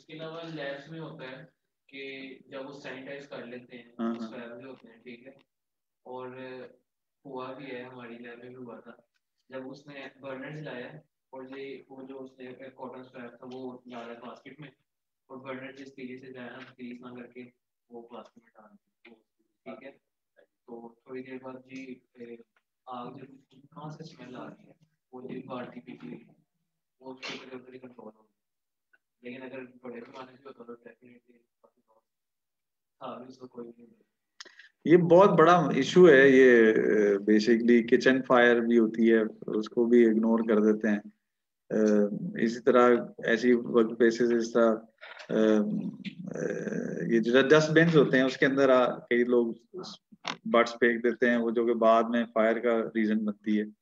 उसके अलावा लैब्स में होता है कि जब वो सैनिटाइज कर लेते हैं, स्वैब जो होते हैं, ठीक है, और हुआ भी है, हमारी लैब में भी हुआ था, जब उसने बर्नर जलाया और ये वो जो उसने कॉटन स्वैब था वो डाला बास्केट में, और बर्नर जिस तरीके से जाया ग्रीस ना करके वो प्लास्टिक में डाल दिया, ठीक है। तो थोड़ी देर बाद जी आग जब कहाँ से स्मेल आ रही है, वो जी बाल्टी पीटी हुई, वो उसके ऊपर ही कंट्रोल हो गया। लेकिन अगर बड़े पैमाने से होता तो डेफिनेटली था भी उसको कोई नहीं। ये बहुत बड़ा इशू है ये, बेसिकली किचन फायर भी होती है, उसको भी इग्नोर कर देते हैं। इसी तरह ऐसी वर्क प्लेसेस, इस तरह ये जो डस्टबिन होते हैं उसके अंदर कई लोग बट्स फेंक देते हैं, वो जो कि बाद में फायर का रीजन बनती है।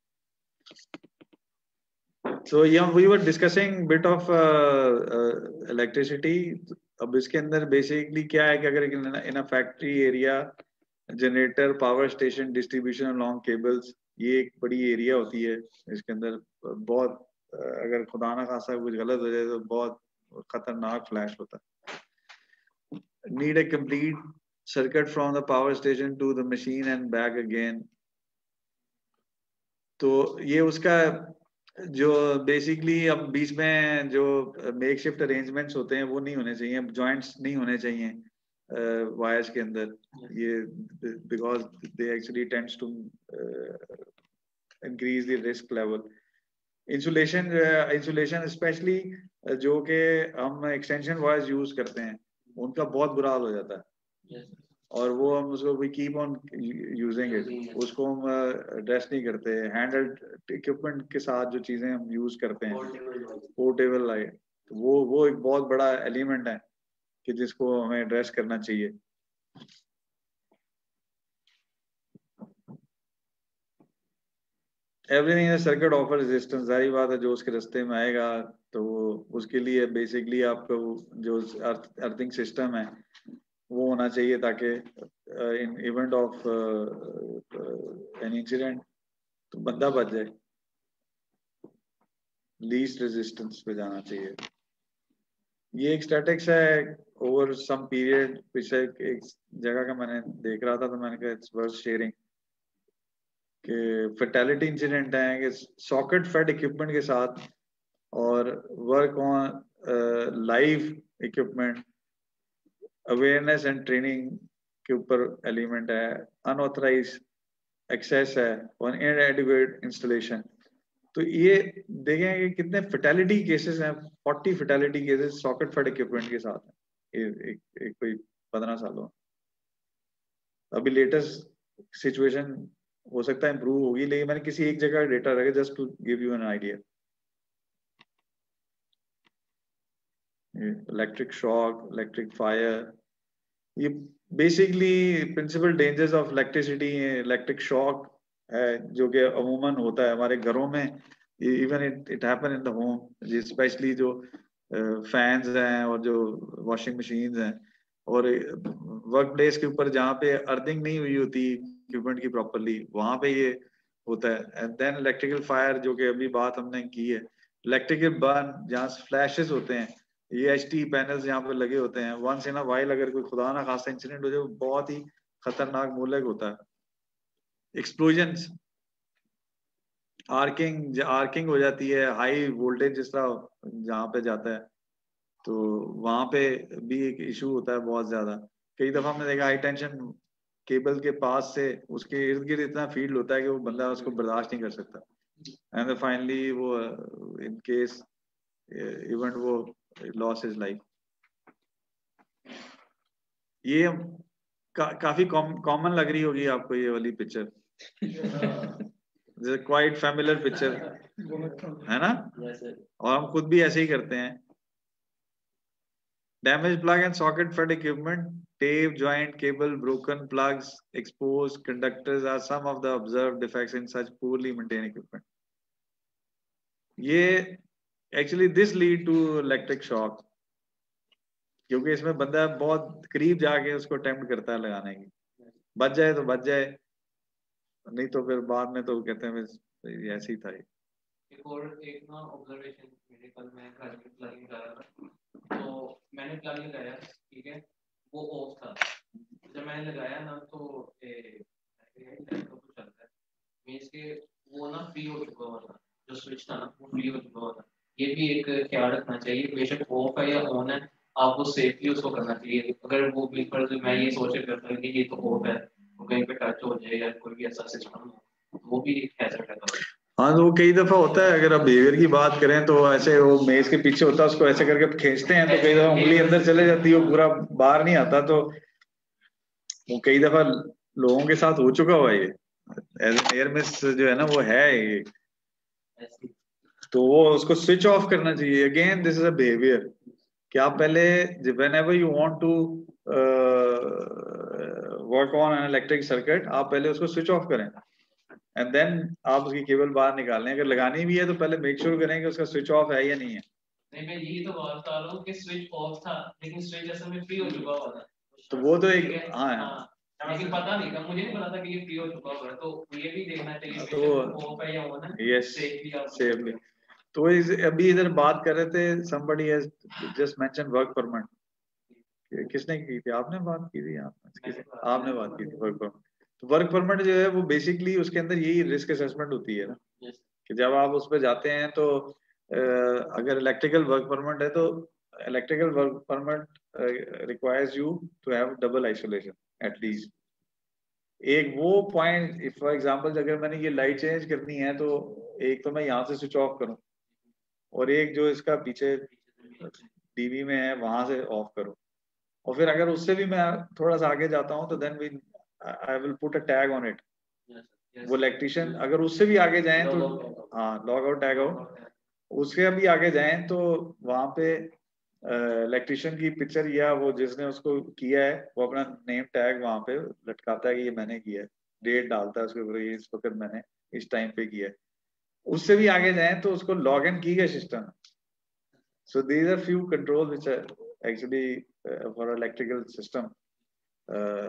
So yeah, we were discussing bit of electricity. अब इसके अंदर बेसिकली क्या है कि अगर in a factory area, generator, power station, distribution along cables, ये एक बड़ी एरिया होती है। इसके अंदर बहुत अगर खुदा ना खासा कुछ गलत हो जाए तो बहुत खतरनाक फ्लैश होता है। Need a complete circuit from the power station to the machine and back again. तो ये उसका जो बेसिकली अब बीच में जो मेक शिफ्ट अरेंजमेंट्स होते हैं वो नहीं होने चाहिए, जॉइंट्स नहीं होने चाहिए वायर्स के अंदर, ये because they actually tends to increase the risk level. Insulation specially जो कि हम एक्सटेंशन वायर्स यूज करते हैं उनका बहुत बुरा हाल हो जाता है, और वो हम उसको we keep on using it, उसको हम एड्रेस नहीं करते। हैंडल्ड इक्विपमेंट के साथ जो चीजें हम यूज करते हैं, पोर्टेबल लाइट, तो वो एक बहुत बड़ा एलिमेंट है कि जिसको हमें एड्रेस करना चाहिए। Everything in circuit offer resistance, जारी बात है जो उसके रास्ते में आएगा तो उसके लिए बेसिकली आपको जो अर्थिंग सिस्टम है वो होना चाहिए, ताकि in event of an incident तो बंदा बच जाए। लीस्ट रेजिस्टेंस पे जाना चाहिए। ये एक स्टैटिक्स है ओवर सम पीरियड, पिछले एक जगह का मैंने देख रहा था तो मैंने कहा इट्स वर्थ शेयरिंग कि फैटेलिटी इंसिडेंट है कि सॉकेट फेड इक्विपमेंट के साथ और work on live equipment, awareness and training के ऊपर एलिमेंट है, अनऑथराइज एक्सेस है और इनएडिक्वेट इंस्टॉलेशन। तो ये देखें कि कितने फैटेलिटी केसेस हैं, 40 fatality cases socket fed equipment के साथ हैं एक कोई 15 सालों। अभी लेटेस्ट सिचुएशन हो सकता है इंप्रूव होगी, लेकिन मैंने किसी एक जगह डेटा रखा just to give you an idea. Electric shock, electric fire, ये basically principal dangers of electricity. Electric shock है जो कि अमूमन होता है हमारे घरों में, even it happen in the home, specially जो फैंस हैं और जो वॉशिंग मशीन्स हैं और वर्क प्लेस के ऊपर जहाँ पे अर्थिंग नहीं हुई होती इक्विपमेंट की प्रॉपरली, वहां पे ये होता है। एंड देन इलेक्ट्रिकल फायर जो कि अभी बात हमने की है, इलेक्ट्रिकल बर्न जहाँ फ्लैशेस होते हैं, ये एचटी पैनल्स यहाँ पे लगे होते हैं, वंस इन अ वाइल अगर कोई खुदा ना खासा इंसिडेंट हो जाए बहुत ही खतरनाक मोहलक होता है। एक्सप्लोजन्स, आर्किंग हो जाती है, हाई वोल्टेज जिस तरह जहाँ पे जाता है तो वहां पे भी एक इशू होता है बहुत ज्यादा। कई दफा हमने देखा हाई टेंशन केबल के पास से उसके इर्द गिर्द इतना फील्ड होता है कि वो बंदा उसको बर्दाश्त नहीं कर सकता एंड फाइनली वो इन केस इवन वो लॉस इज लाइफ। ये काफी कॉमन लग रही होगी आपको ये वाली पिक्चर, क्वाइट फैमिलियर पिक्चर है ना, और हम खुद भी ऐसे ही करते हैं। Damage plug and socket fed equipment, tape, joint, cable, broken plugs, exposed conductors are some of the observed defects in such poorly maintained equipment. ये actually this lead to electric shock, क्योंकि इसमें बंदा बहुत करीब जाके उसको अटेम्प्ट करता है लगाने की, बच जाए तो बच जाए, नहीं तो फिर बाद में तो कहते हैं ऐसे ही था। एक ना ऑब्जर्वेशन मेरे कल मैं घर में प्लगिंग कर रहा था, तो मैंने प्लग लगाया, ठीक है, वो ऑफ था। जब मैंने लगाया ना तो लैपटॉप चलता है मींस के वो ना फ्री हो चुका हुआ था, जो स्विच था ना वो फ्री हो चुका हुआ था। ये भी एक ख्याल रखना चाहिए, बेशक ऑफ है या ऑन है, आपको सेफली उसको करना चाहिए। अगर वो बिल्कुल मैं ये सोच के करता कि ये तो ऑफ है तो कहीं पे टच हो जाए या कोई भी ऐसा सिस्टम हो, वो भी एक हैजर्ड है। हाँ तो वो कई दफा होता है, अगर आप बिहेवियर की बात करें तो ऐसे वो मेज के पीछे होता है, उसको ऐसे करके खींचते हैं तो कई दफा उंगली अंदर चले जाती है, वो पूरा बाहर नहीं आता। तो वो कई दफा लोगों के साथ हो चुका हुआ है ये, एज एयर मिस जो है ना वो है ये। तो वो उसको स्विच ऑफ करना चाहिए। Again this is a behaviour कि आप पहले whenever you want to work on an electric circuit, आप पहले उसको स्विच ऑफ करें एंड देन आप उसकी केबल बाहर निकालें। अगर लगानी भी है तो पहले मेक श्योर करें कि उसका स्विच ऑफ है या नहीं है। नहीं मैं यही तो बात कर रहा हूँ कि स्विच ऑफ था लेकिन स्विच असल में फ्री हो चुका हुआ था। तो वो तो एक हाँ लेकिन पता नहीं था, मुझे नहीं पता था कि ये फ्री हो चुका हुआ है, तो ये भी देखना चाहिए तो ऑफ है या ऑन है। Yes safely. तो अभी इधर बात कर रहे थे, somebody has just mentioned work permit. किसने की थी? आपने बात की थी? आपने बात की थी वर्क परमिट। तो वर्क परमिट जो है वो बेसिकली उसके अंदर यही रिस्क असेसमेंट होती है ना, कि जब आप उस पर जाते हैं तो अगर इलेक्ट्रिकल वर्क परमिट है तो electrical work permit requires you to have double isolation at least. एक वो पॉइंट, फॉर एग्जांपल अगर मैंने ये लाइट चेंज करनी है तो एक तो मैं यहाँ से स्विच ऑफ करूँ और एक जो इसका पीछे टीवी में है वहां से ऑफ करूँ। और फिर अगर उससे भी मैं थोड़ा सा आगे जाता हूँ तो then we I will put a tag on it. वो इलेक्ट्रिशियन अगर उससे भी आगे जाएं तो हाँ लॉग आउट टैग आउट, उसके भी आगे जाएं तो वहां पे इलेक्ट्रिशियन की पिक्चर या वो जिसने उसको किया है वो अपना नेम टैग वहां पे लटकाता है कि ये मैंने किया है, डेट डालता है उसके ऊपर, ये इस वक्त मैंने इस टाइम पे किया है। उससे भी आगे जाएं तो उसको लॉग इन की गया system. So these are few control which are actually for electrical system